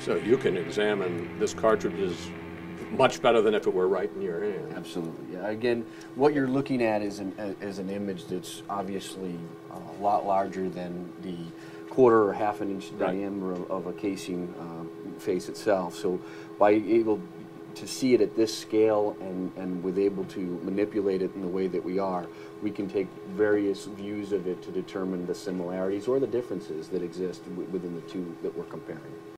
So you can examine this cartridge is much better than if it were right in your hand. Absolutely. Yeah. Again, what you're looking at is an image that's obviously a lot larger than the quarter or half an inch diameter of a casing face itself. So by able to see it at this scale and with able to manipulate it in the way that we are, we can take various views of it to determine the similarities or the differences that exist within the two that we're comparing.